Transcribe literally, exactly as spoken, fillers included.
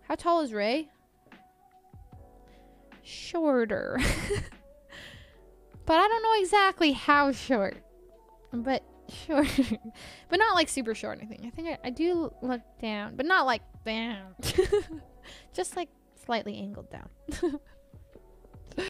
How tall is Ray? Shorter. But I don't know exactly how short. But short. But not like super short or anything. I think I, I do look down. But not like down. Just like slightly angled down.